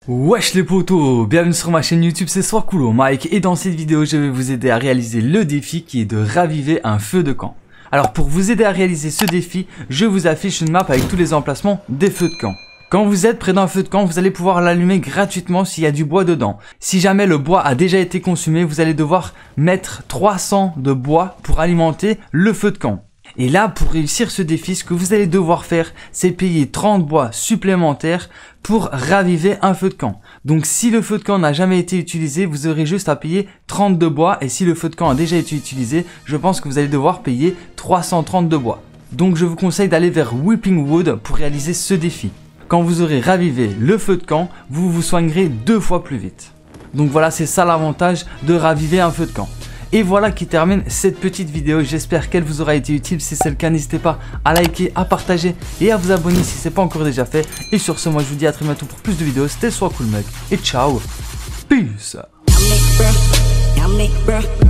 Wesh les potos, bienvenue sur ma chaîne YouTube, c'est Soiscoolo Mike et dans cette vidéo je vais vous aider à réaliser le défi qui est de raviver un feu de camp. Alors pour vous aider à réaliser ce défi, je vous affiche une map avec tous les emplacements des feux de camp. Quand vous êtes près d'un feu de camp, vous allez pouvoir l'allumer gratuitement s'il y a du bois dedans. Si jamais le bois a déjà été consumé, vous allez devoir mettre 300 de bois pour alimenter le feu de camp. Et là, pour réussir ce défi, ce que vous allez devoir faire, c'est payer 30 bois supplémentaires pour raviver un feu de camp. Donc si le feu de camp n'a jamais été utilisé, vous aurez juste à payer 32 bois. Et si le feu de camp a déjà été utilisé, je pense que vous allez devoir payer 332 bois. Donc je vous conseille d'aller vers Weeping Wood pour réaliser ce défi. Quand vous aurez ravivé le feu de camp, vous vous soignerez 2 fois plus vite. Donc voilà, c'est ça l'avantage de raviver un feu de camp. Et voilà qui termine cette petite vidéo, j'espère qu'elle vous aura été utile. Si c'est le cas, n'hésitez pas à liker, à partager et à vous abonner si ce n'est pas encore déjà fait. Et sur ce, moi je vous dis à très bientôt pour plus de vidéos. C'était Soiscoolo Mike et ciao, peace.